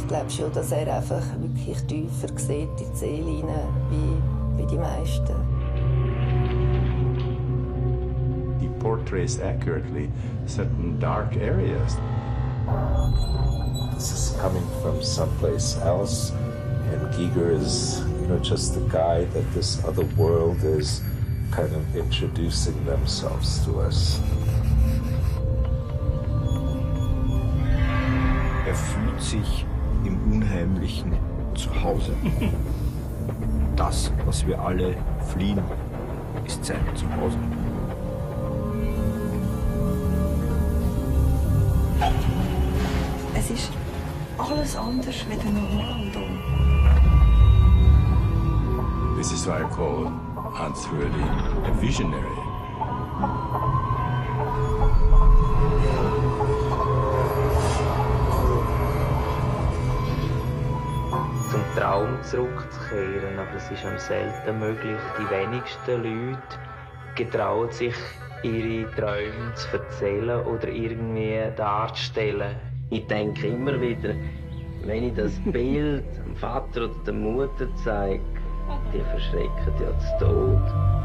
glaube schon, dass er einfach wirklich tiefer sieht in die Seele hinein, wie die meisten. He portrays accurately certain dark areas. This is coming from someplace else, and Giger is, just the guy that this other world is kind of introducing themselves to us. Er fühlt sich im Unheimlichen zu Hause. Das, was wir alle fliehen, ist sein Zuhause. Es ist alles anders als normal hier. This is why I call Hans Röhrli a visionary. Zum Traum zurückzukehren, aber es ist am selten möglich. Die wenigsten Leute getrauen sich, ihre Träume zu erzählen oder irgendwie darzustellen. Ich denke immer wieder, wenn ich das Bild dem Vater oder der Mutter zeige, die verschrecken ja zu Tod.